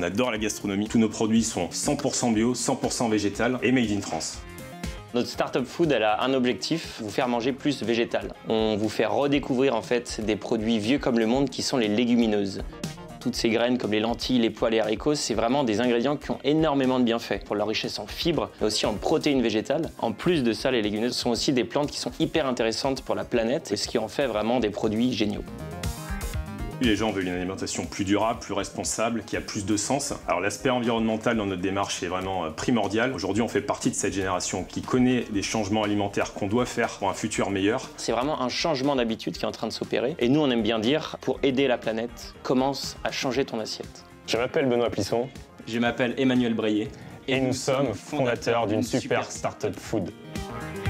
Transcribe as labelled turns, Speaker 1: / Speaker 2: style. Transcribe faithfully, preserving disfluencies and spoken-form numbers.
Speaker 1: adore la gastronomie. Tous nos produits sont cent pour cent bio, cent pour cent végétal et made in France.
Speaker 2: Notre Startup Food, elle a un objectif, vous faire manger plus végétal. On vous fait redécouvrir en fait des produits vieux comme le monde qui sont les légumineuses. Toutes ces graines comme les lentilles, les pois, les haricots, c'est vraiment des ingrédients qui ont énormément de bienfaits pour leur richesse en fibres, mais aussi en protéines végétales. En plus de ça, les légumineuses sont aussi des plantes qui sont hyper intéressantes pour la planète, et ce qui en fait vraiment des produits géniaux.
Speaker 1: Les gens veulent une alimentation plus durable, plus responsable, qui a plus de sens. Alors l'aspect environnemental dans notre démarche est vraiment primordial. Aujourd'hui, on fait partie de cette génération qui connaît les changements alimentaires qu'on doit faire pour un futur meilleur.
Speaker 2: C'est vraiment un changement d'habitude qui est en train de s'opérer. Et nous, on aime bien dire, pour aider la planète, commence à changer ton assiette.
Speaker 3: Je m'appelle Benoît Plisson.
Speaker 4: Je m'appelle Emmanuel Breillet.
Speaker 3: Et nous sommes fondateurs d'une super startup food.